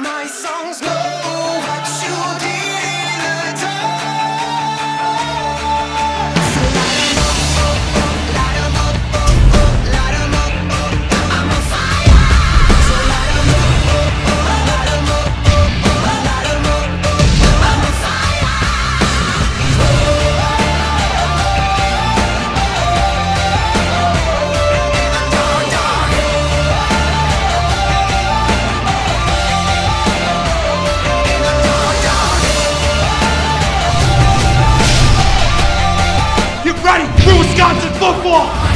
my songs know what you did in the dark. So light 'em up, light 'em up, I'm on fire. So light 'em up, light 'em up, light 'em up, I'm on fire. Get ready for Wisconsin football!